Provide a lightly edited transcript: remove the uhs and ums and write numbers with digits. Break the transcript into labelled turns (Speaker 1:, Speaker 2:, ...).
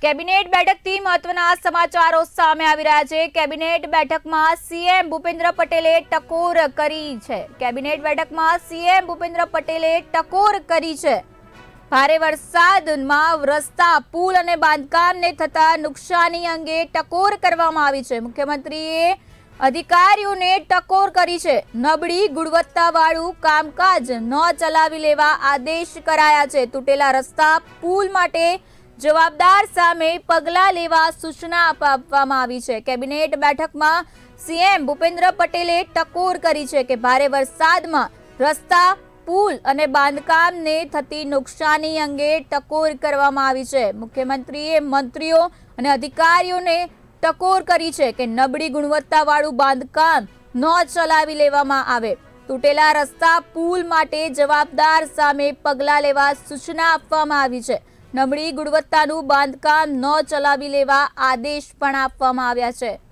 Speaker 1: Cabinet બેઠકથી મહત્વના સમાચારો સામે આવી રહ્યા છે। કેબિનેટ બેઠકમાં સીએમ ભૂપેન્દ્ર પટેલે ટકોર કરી છે। કેબિનેટ બેઠકમાં સીએમ ભૂપેન્દ્ર પટેલે ટકોર કરી છે। ભારે વરસાદમાં રસ્તા, પુલ અને બાંધકામને થતા નુકસાની અંગે ટકોર કરવામાં આવી છે। મુખ્યમંત્રીએ અધિકારીઓને ટકોર કરી છે। નબળી ગુણવત્તાવાળું કામકાજ ન ચલાવી લેવા આદેશ કરાયા છે। તૂટેલા રસ્તા, પુલ માટે જવાબદાર સામે પગલાં લેવા સૂચના આપવામાં આવી છે। કેબિનેટ બેઠકમાં સીએમ ભૂપેન્દ્ર પટેલે ટકોર કરી છે કે ભારે વરસાદમાં રસ્તા, પુલ અને બાંધકામને થતી નુકસાની અંગે ટકોર કરવામાં આવી છે। મુખ્યમંત્રીએ મંત્રીઓ અને અધિકારીઓને ટકોર કરી છે કે નબળી ગુણવત્તાવાળું બાંધકામ ન ચલાવી લેવામાં આવે। તૂટેલા રસ્તા, પુલ માટે જવાબદાર સામે પગલાં લેવા સૂચના આપવામાં આવી છે। નબળી ગુણવત્તાનું બાંધકામ ન ચલાવી લેવા આદેશ પણ આપવામાં આવ્યા છે।